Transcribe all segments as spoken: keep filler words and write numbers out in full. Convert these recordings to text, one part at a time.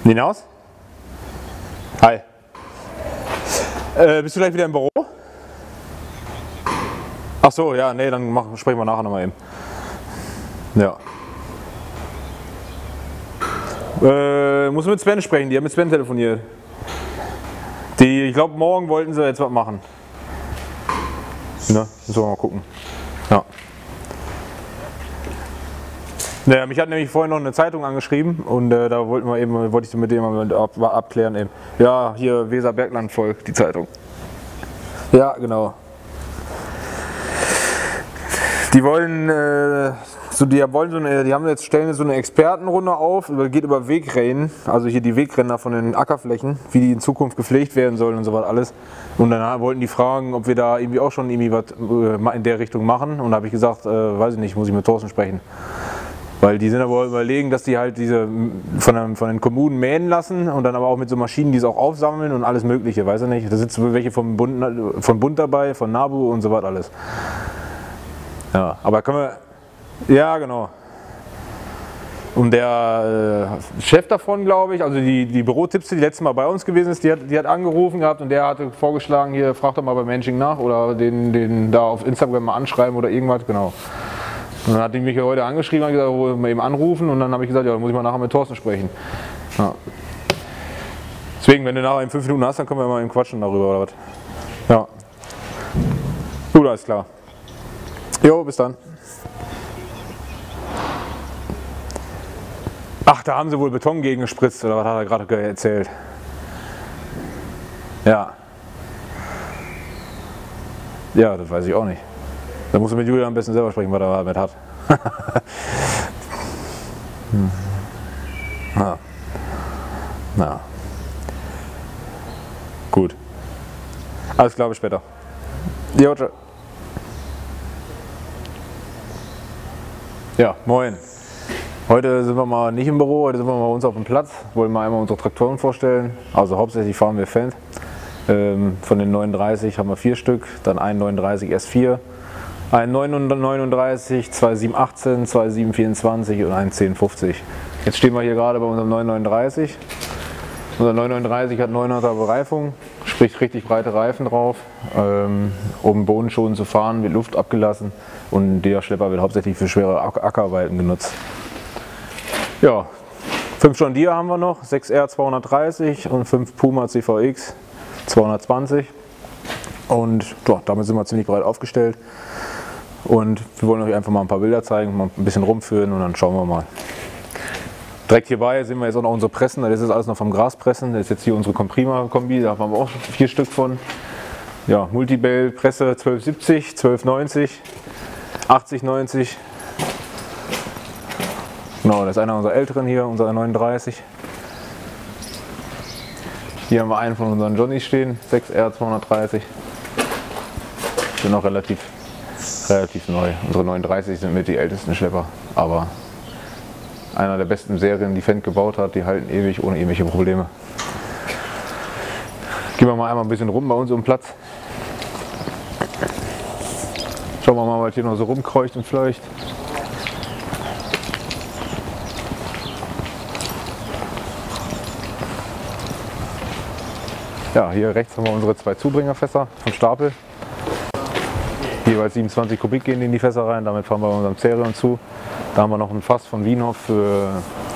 Hinaus? Hi. Äh, bist du gleich wieder im Büro? Ach so, ja, nee, dann mach, sprechen wir nachher nochmal eben. Ja. Äh, muss mit Sven sprechen, die haben mit Sven telefoniert. Die, ich glaube, morgen wollten sie jetzt was machen. Ne, müssen wir mal gucken. Ja. Naja, mich hat nämlich vorhin noch eine Zeitung angeschrieben und äh, da wollten wir eben, wollte ich mit dem mal ab, abklären eben. Ja, hier Weser-Bergland-Volk, die Zeitung. Ja, genau. Die wollen, äh, so, die wollen so eine, die haben jetzt stellen so eine Expertenrunde auf, geht über Wegrennen, also hier die Wegrenner von den Ackerflächen, wie die in Zukunft gepflegt werden sollen und so was alles. Und dann wollten die fragen, ob wir da irgendwie auch schon irgendwie was äh, in der Richtung machen. Und da habe ich gesagt, äh, weiß ich nicht, muss ich mit Thorsten sprechen. Weil die sind aber überlegen, dass die halt diese von, den, von den Kommunen mähen lassen und dann aber auch mit so Maschinen, die es auch aufsammeln und alles Mögliche, weiß ich nicht. Da sitzen welche vom Bund, von Bund dabei, von NABU und so was alles. Ja, aber können wir, ja genau. Und der äh, Chef davon, glaube ich, also die, die Bürotipps, die letztes Mal bei uns gewesen ist, die hat, die hat angerufen gehabt und der hatte vorgeschlagen, hier fragt doch mal bei Manching nach oder den, den da auf Instagram mal anschreiben oder irgendwas, genau. Und dann hat die mich heute angeschrieben und gesagt, wo wir eben anrufen und dann habe ich gesagt, ja, dann muss ich mal nachher mit Thorsten sprechen. Ja. Deswegen, wenn du nachher in fünf Minuten hast, dann können wir mal eben quatschen darüber oder was. Ja. Gut, alles klar. Jo, bis dann. Ach, da haben sie wohl Beton gegen gespritzt oder was hat er gerade erzählt? Ja. Ja, das weiß ich auch nicht. Da musst du mit Julian am besten selber sprechen, was er damit hat. hm. Ja. Na. Gut. Alles klar, bis später. Jo, tschö. Ja, moin. Heute sind wir mal nicht im Büro, heute sind wir mal bei uns auf dem Platz. Wollen mal einmal unsere Traktoren vorstellen. Also hauptsächlich fahren wir Fendt. Ähm, von den neununddreißig haben wir vier Stück, dann einen neununddreißig S vier, einen neununddreißig, zwei sieben achtzehn, zwei sieben vierundzwanzig und einen zehn fünfzig. Jetzt stehen wir hier gerade bei unserem neunhundertneununddreißig. Unser neunhundertneununddreißig hat neunhunderter Bereifung, sprich richtig breite Reifen drauf, ähm, um bodenschonend zu fahren, wird Luft abgelassen und der Schlepper wird hauptsächlich für schwere Ackerarbeiten genutzt. Ja, fünf John Deere haben wir noch, sechs R zweihundertdreißig und fünf Puma C V X zweihundertzwanzig und ja, damit sind wir ziemlich breit aufgestellt und wir wollen euch einfach mal ein paar Bilder zeigen, mal ein bisschen rumführen und dann schauen wir mal. Direkt hierbei sehen wir jetzt auch noch unsere Pressen, das ist alles noch vom Graspressen, das ist jetzt hier unsere Comprima-Kombi, da haben wir auch vier Stück von. Ja, Multibell Presse zwölf siebzig, zwölf neunzig, achtzig neunzig. Genau, das ist einer unserer älteren hier, unser neununddreißig. Hier haben wir einen von unseren Johnnies stehen, sechs R zweihundertdreißig. Sind noch relativ, relativ neu. Unsere neununddreißig sind mit die ältesten Schlepper, aber einer der besten Serien, die Fendt gebaut hat, die halten ewig ohne irgendwelche Probleme. Gehen wir mal einmal ein bisschen rum bei uns um den Platz. Schauen wir mal, was hier noch so rumkreucht und fleucht. Ja, hier rechts haben wir unsere zwei Zubringerfässer von Stapel. Jeweils siebenundzwanzig Kubik gehen in die Fässer rein, damit fahren wir bei unserem Cerion zu. Da haben wir noch ein Fass von Wienhoff für,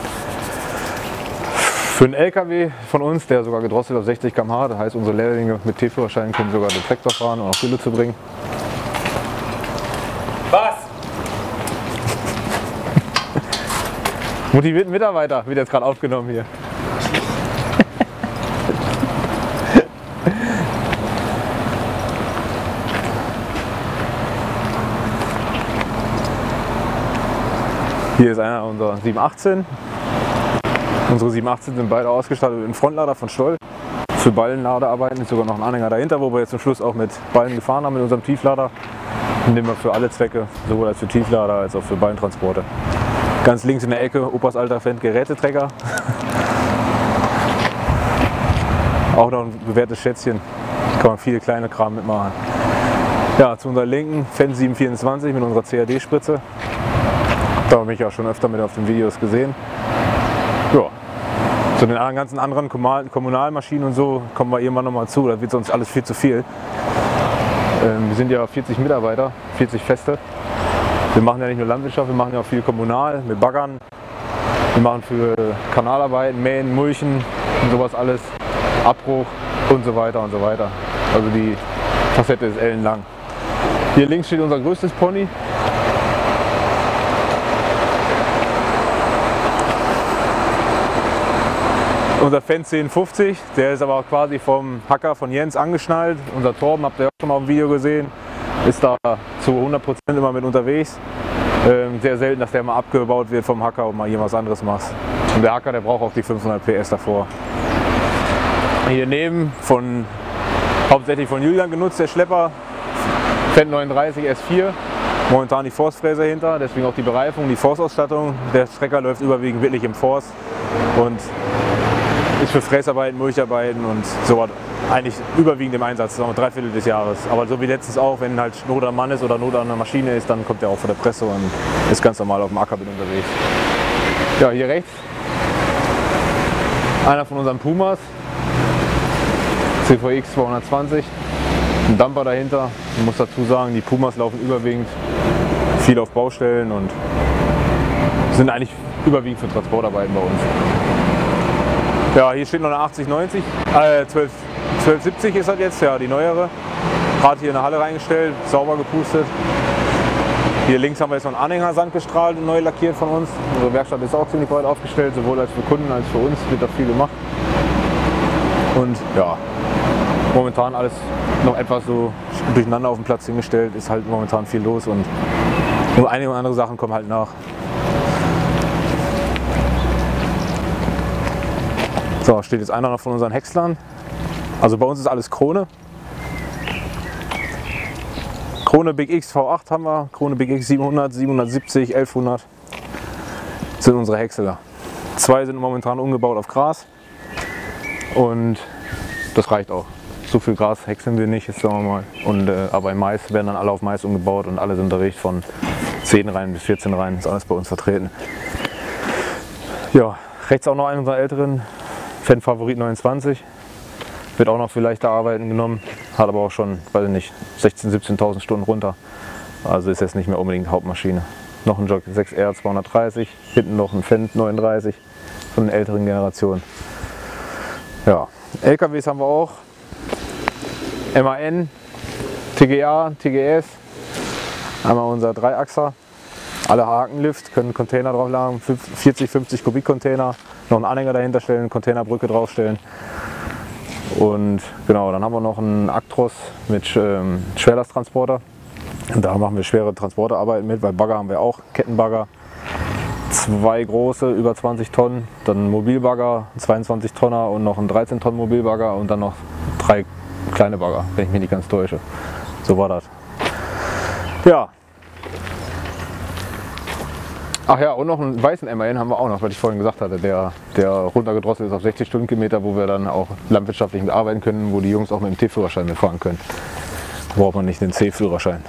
für einen L K W von uns, der sogar gedrosselt auf sechzig Kilometer pro Stunde. Das heißt, unsere Lehrlinge mit T-Führerschein können sogar den Traktor fahren und auch Gülle zu bringen. Was? Motivierten Mitarbeiter wird jetzt gerade aufgenommen hier. Hier ist einer unserer sieben achtzehn. Unsere sieben achtzehn sind beide ausgestattet mit einem Frontlader von Stoll. Für Ballenladearbeiten ist sogar noch ein Anhänger dahinter, wo wir jetzt zum Schluss auch mit Ballen gefahren haben mit unserem Tieflader. Den nehmen wir für alle Zwecke, sowohl als für Tieflader als auch für Ballentransporte. Ganz links in der Ecke Opas alter Fendt Geräteträger. Auch noch ein bewährtes Schätzchen. Kann man viele kleine Kram mitmachen. Ja, zu unserer linken Fendt sieben vierundzwanzig mit unserer C A D-Spritze. Da habe ich ja schon öfter mit auf den Videos gesehen. Ja. Zu den ganzen anderen Kommunalmaschinen und so kommen wir irgendwann nochmal zu, da wird sonst alles viel zu viel. Ähm, wir sind ja vierzig Mitarbeiter, vierzig Feste. Wir machen ja nicht nur Landwirtschaft, wir machen ja auch viel kommunal mit Baggern. Wir machen für Kanalarbeiten, Mähen, Mulchen und sowas alles, Abbruch und so weiter und so weiter. Also die Facette ist ellenlang. Hier links steht unser größtes Pony. Unser Fendt zehn fünfzig, der ist aber auch quasi vom Hacker von Jens angeschnallt. Unser Torben, habt ihr auch schon mal im Video gesehen, ist da zu hundert Prozent immer mit unterwegs. Ähm, sehr selten, dass der mal abgebaut wird vom Hacker und mal irgendwas anderes macht. Und der Hacker, der braucht auch die fünfhundert P S davor. Hier neben, von, hauptsächlich von Julian genutzt, der Schlepper, Fendt neununddreißig S vier. Momentan die Forstfräse hinter, deswegen auch die Bereifung, die Forstausstattung. Der Trecker läuft überwiegend wirklich im Forst und ist für Fräsarbeiten, Mulcharbeiten und so was eigentlich überwiegend im Einsatz, noch drei Viertel des Jahres. Aber so wie letztens auch, wenn halt Not am Mann ist oder Not an einer Maschine ist, dann kommt er auch von der Presse und ist ganz normal auf dem Acker mit unterwegs. Ja, hier rechts einer von unseren Pumas, C V X zweihundertzwanzig, ein Dumper dahinter. Ich muss dazu sagen, die Pumas laufen überwiegend viel auf Baustellen und sind eigentlich überwiegend für Transportarbeiten bei uns. Ja, hier steht noch eine achtzig neunzig, äh, zwölf siebzig ist das jetzt, ja, die neuere. Gerade hier in der Halle reingestellt, sauber gepustet. Hier links haben wir jetzt noch einen Anhänger sandgestrahlt und neu lackiert von uns. Unsere Werkstatt ist auch ziemlich breit aufgestellt, sowohl als für Kunden als für uns wird da viel gemacht. Und ja, momentan alles noch etwas so durcheinander auf dem Platz hingestellt, ist halt momentan viel los und nur einige andere Sachen kommen halt nach. So, steht jetzt einer noch von unseren Häckslern. Also bei uns ist alles Krone. Krone Big X V acht haben wir, Krone Big X siebenhundert, siebenhundertsiebzig, elfhundert sind unsere Häcksler. Zwei sind momentan umgebaut auf Gras und das reicht auch. So viel Gras häckseln wir nicht, jetzt sagen wir mal. Und, äh, aber im Mais werden dann alle auf Mais umgebaut und alle sind unterwegs von zehn Reihen bis vierzehn Reihen, ist alles bei uns vertreten. Ja, rechts auch noch einen unserer älteren, Fendt Favorit neunundzwanzig. Wird auch noch für leichte Arbeiten genommen, hat aber auch schon, weiß ich nicht, sechzehntausend, siebzehntausend Stunden runter. Also ist jetzt nicht mehr unbedingt Hauptmaschine. Noch ein Jog sechs R zweihundertdreißig, hinten noch ein Fendt neununddreißig von den älteren Generationen. Ja, L K Ws haben wir auch. M A N, T G A, T G S. Einmal unser Dreiachser. Alle Hakenlift, können Container drauf laden, vierzig, fünfzig Kubik Container. Noch einen Anhänger dahinter stellen, Containerbrücke draufstellen. Und genau, dann haben wir noch einen Actros mit ähm, Schwerlasttransporter. Und da machen wir schwere Transporterarbeiten mit, weil Bagger haben wir auch, Kettenbagger. Zwei große, über zwanzig Tonnen, dann ein Mobilbagger, ein zweiundzwanzig Tonner und noch ein dreizehn Tonnen Mobilbagger und dann noch drei kleine Bagger, wenn ich mich nicht ganz täusche. So war das. Ja. Ach ja, und noch einen weißen M A N haben wir auch noch, was ich vorhin gesagt hatte, der, der runtergedrosselt ist auf sechzig Stundenkilometer, wo wir dann auch landwirtschaftlich mitarbeiten können, wo die Jungs auch mit dem T-Führerschein mitfahren können. Da braucht man nicht den C-Führerschein.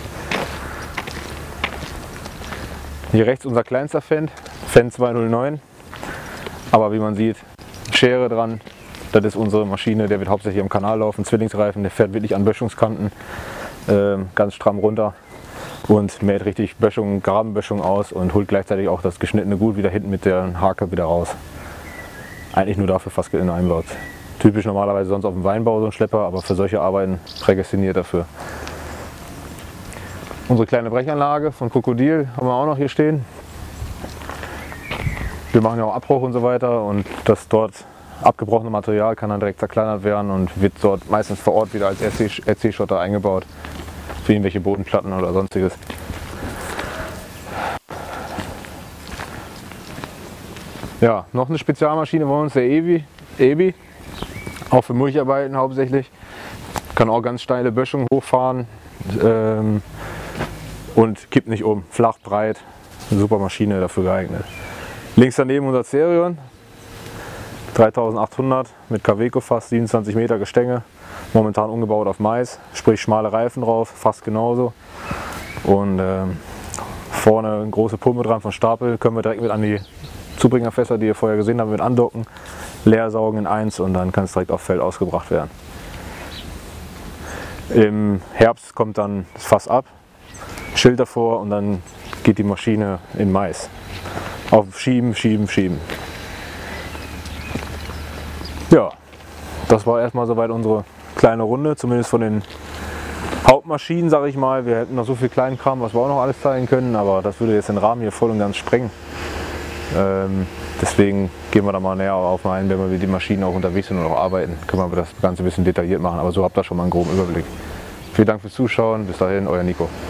Hier rechts unser kleinster Fendt, Fendt zweihundertneun. Aber wie man sieht, Schere dran, das ist unsere Maschine, der wird hauptsächlich am Kanal laufen, Zwillingsreifen, der fährt wirklich an Böschungskanten, äh, ganz stramm runter. Und mäht richtig Böschung, Grabenböschung aus und holt gleichzeitig auch das geschnittene Gut wieder hinten mit der Hake wieder raus. Eigentlich nur dafür fast in einbaut. Typisch normalerweise sonst auf dem Weinbau so ein Schlepper, aber für solche Arbeiten prädestiniert dafür. Unsere kleine Brechanlage von Krokodil haben wir auch noch hier stehen. Wir machen ja auch Abbruch und so weiter und das dort abgebrochene Material kann dann direkt zerkleinert werden und wird dort meistens vor Ort wieder als R C-Schotter eingebaut. Für irgendwelche Bodenplatten oder sonstiges. Ja, noch eine Spezialmaschine bei uns, der Ebi, Ebi, auch für Mulcharbeiten hauptsächlich. Kann auch ganz steile Böschungen hochfahren ähm, und kippt nicht um, flach, breit, eine super Maschine dafür geeignet. Links daneben unser Cerion, dreitausendachthundert mit Kaweco fast, siebenundzwanzig Meter Gestänge. Momentan umgebaut auf Mais, sprich schmale Reifen drauf, fast genauso. Und ähm, vorne eine große Pumpe dran von Stapel, können wir direkt mit an die Zubringerfässer, die ihr vorher gesehen habt, mit andocken, leer saugen in eins und dann kann es direkt auf Feld ausgebracht werden. Im Herbst kommt dann das Fass ab, Schild davor und dann geht die Maschine in Mais. Auf Schieben, Schieben, Schieben. Ja, das war erstmal soweit unsere kleine Runde, zumindest von den Hauptmaschinen, sage ich mal. Wir hätten noch so viel Kleinkram, was wir auch noch alles zeigen können, aber das würde jetzt den Rahmen hier voll und ganz sprengen. Ähm, deswegen gehen wir da mal näher auf ein, wenn wir die Maschinen auch unterwegs sind und auch arbeiten, können wir das Ganze ein bisschen detailliert machen, aber so habt ihr schon mal einen groben Überblick. Vielen Dank fürs Zuschauen, bis dahin, euer Nico.